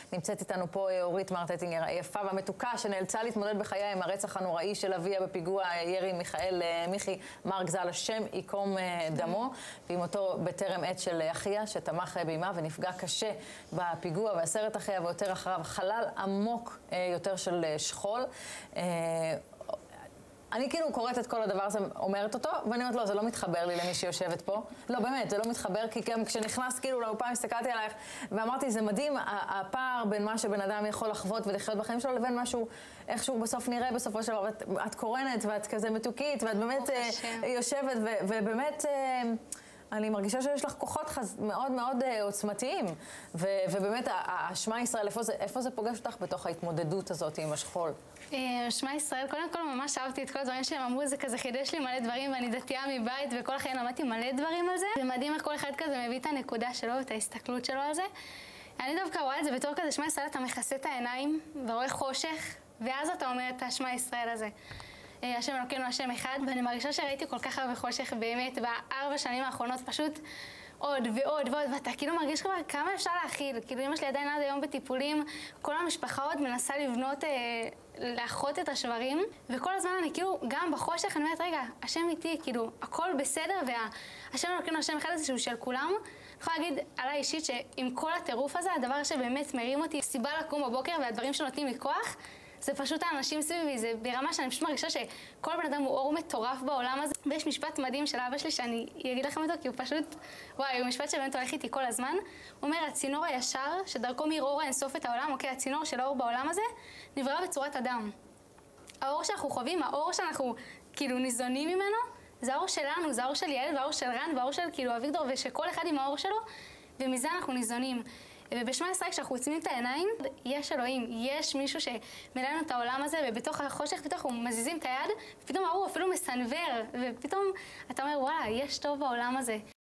נמצאת איתנו פה אורית מרטטינגר היפה והמתוקה, שנאלצה להתמודד בחייה עם הרצח הנוראי של אביה בפיגוע ירי מיכי מרק ז"ל, השם ייקום דמו, ועם אותו בטרם עת של אחיה שתמך באמה ונפגע קשה בפיגוע, ועשרת אחיה ויותר אחריו חלל עמוק יותר של שכול. אני כאילו קוראת את כל הדבר הזה, אומרת אותו, ואני אומרת, לא, זה לא מתחבר לי למי שיושבת פה. לא, באמת, זה לא מתחבר, כי גם כשנכנס כאילו לאופן, הסתכלתי עלייך, ואמרתי, זה מדהים, הפער בין מה שבן אדם יכול לחוות ולחיות בחיים שלו, לבין משהו, איכשהו בסוף נראה, בסופו של דבר, את קורנת, ואת כזה מתוקית, ואת באמת יושבת, ובאמת אני מרגישה שיש לך כוחות מאוד מאוד עוצמתיים, ובאמת, השמע ישראל, איפה זה פוגש אותך בתוך ההתמודדות הזאת עם השכול? שמע ישראל, קודם כל ממש אהבתי את כל הדברים שהם אמרו, זה כזה חידש לי מלא דברים, ואני דתייה מבית, וכל החיים למדתי מלא דברים על זה. ומדהים איך כל אחד כזה מביא את הנקודה שלו, ואת ההסתכלות שלו על זה. אני דווקא רואה את זה בתור כזה, שמע ישראל, אתה מכסה את העיניים, ורואה חושך, ואז אתה אומר את השמע ישראל הזה. השם אלוקינו, השם אחד, ואני מרגישה שראיתי כל כך הרבה חושך באמת ב4 שנים האחרונות, פשוט עוד ועוד ועוד, ואתה כאילו מרגיש כבר כמה אפשר להכיל. כאילו אמא שלי עדיין עד היום בטיפולים, כל המשפחה עוד מנסה לבנות, לאחות את השברים, וכל הזמן אני כאילו, גם בחושך אני אומרת, רגע, השם איתי, כאילו, הכל בסדר, והשם אלוקינו, השם אחד הזה שהוא של כולם. אני יכולה להגיד עליי אישית שעם כל הטירוף הזה, הדבר שבאמת מרים אותי, סיבה לקום בבוקר והדברים שנותנים לי כוח, זה פשוט האנשים סביבי, זה ברמה שאני פשוט מרגישה שכל בן אדם הוא אור מטורף בעולם הזה. ויש משפט מדהים של אבא שלי שאני אגיד לכם אותו, כי הוא פשוט, וואי, הוא משפט שבאמת הולך איתי כל הזמן. הוא אומר, הצינור הישר, שדרכו מאיר אור האינסוף את העולם, אוקיי, הצינור של האור בעולם הזה, נברא בצורת אדם. האור שאנחנו חווים, האור שאנחנו כאילו ניזונים ממנו, זה האור שלנו, זה האור של יעל, והאור של רן, והאור של כאילו אביגדור, ושכל אחד עם האור שלו, ומזה אנחנו ניזונים. ובשמע ישראל, כשאנחנו עוצמים את העיניים, יש אלוהים, יש מישהו שמלא לנו את העולם הזה, ובתוך החושך, פתאום אנחנו מזיזים את היד, ופתאום האור אפילו מסנוור, ופתאום אתה אומר, וואלה, יש טוב בעולם הזה.